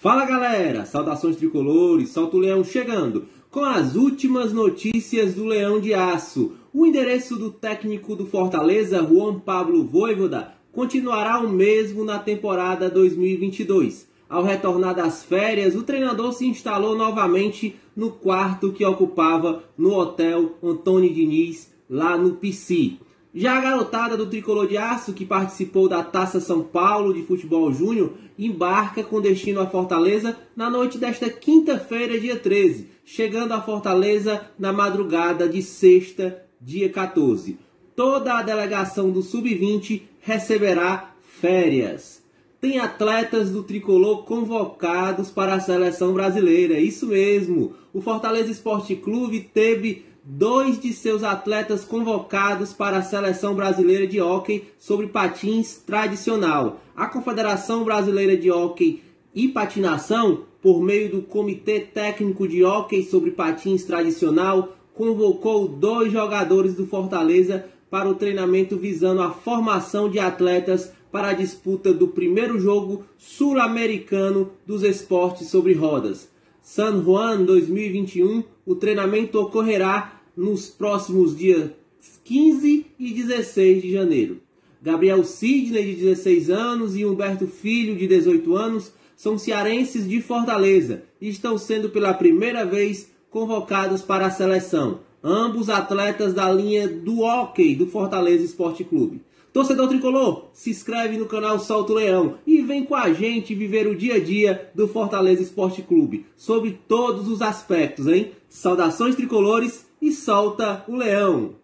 Fala galera, saudações tricolores, Solta o Leão chegando com as últimas notícias do Leão de Aço. O endereço do técnico do Fortaleza, Juan Pablo Vojvoda, continuará o mesmo na temporada 2022. Ao retornar das férias, o treinador se instalou novamente no quarto que ocupava no Hotel Antônio Diniz, lá no PC. Já a garotada do Tricolor de Aço, que participou da Taça São Paulo de Futebol Júnior, embarca com destino a Fortaleza na noite desta quinta-feira, dia 13, chegando a Fortaleza na madrugada de sexta, dia 14. Toda a delegação do Sub-20 receberá férias. Tem atletas do Tricolor convocados para a seleção brasileira, isso mesmo. O Fortaleza Esporte Clube teve 2 de seus atletas convocados para a seleção brasileira de hóquei sobre patins tradicional. A Confederação Brasileira de Hóquei e Patinação, por meio do Comitê Técnico de Hóquei sobre Patins Tradicional, convocou 2 jogadores do Fortaleza para o treinamento visando a formação de atletas para a disputa do primeiro jogo sul-americano dos esportes sobre rodas. San Juan 2021, o treinamento ocorrerá nos próximos dias 15 e 16 de janeiro. Gabriel Sidney, de 16 anos, e Humberto Filho, de 18 anos, são cearenses de Fortaleza e estão sendo pela primeira vez convocados para a seleção. Ambos atletas da linha do hóquei do Fortaleza Esporte Clube. Torcedor tricolor, se inscreve no canal Solta o Leão e vem com a gente viver o dia a dia do Fortaleza Esporte Clube, sobre todos os aspectos, hein? Saudações tricolores e solta o leão!